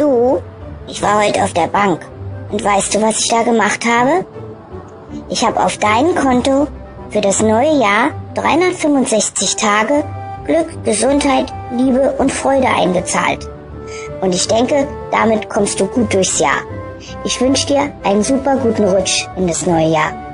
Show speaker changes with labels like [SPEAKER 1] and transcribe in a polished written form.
[SPEAKER 1] Du, ich war heute auf der Bank. Und weißt du, was ich da gemacht habe? Ich habe auf dein Konto für das neue Jahr 365 Tage Glück, Gesundheit, Liebe und Freude eingezahlt. Und ich denke, damit kommst du gut durchs Jahr. Ich wünsche dir einen super guten Rutsch in das neue Jahr.